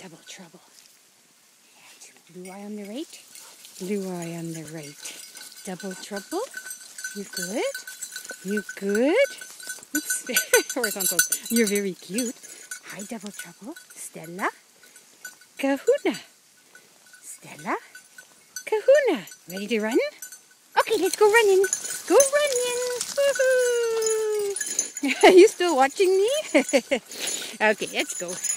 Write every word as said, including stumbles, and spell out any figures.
Double trouble. Blue eye on the right. Blue eye on the right. Double trouble. You good? You good? Oops. Horizontals. You're very cute. Hi, double trouble. Stella. Kahuna. Stella. Kahuna. Ready to run? Okay, let's go running. Go running. Woohoo! Are you still watching me? Okay, let's go.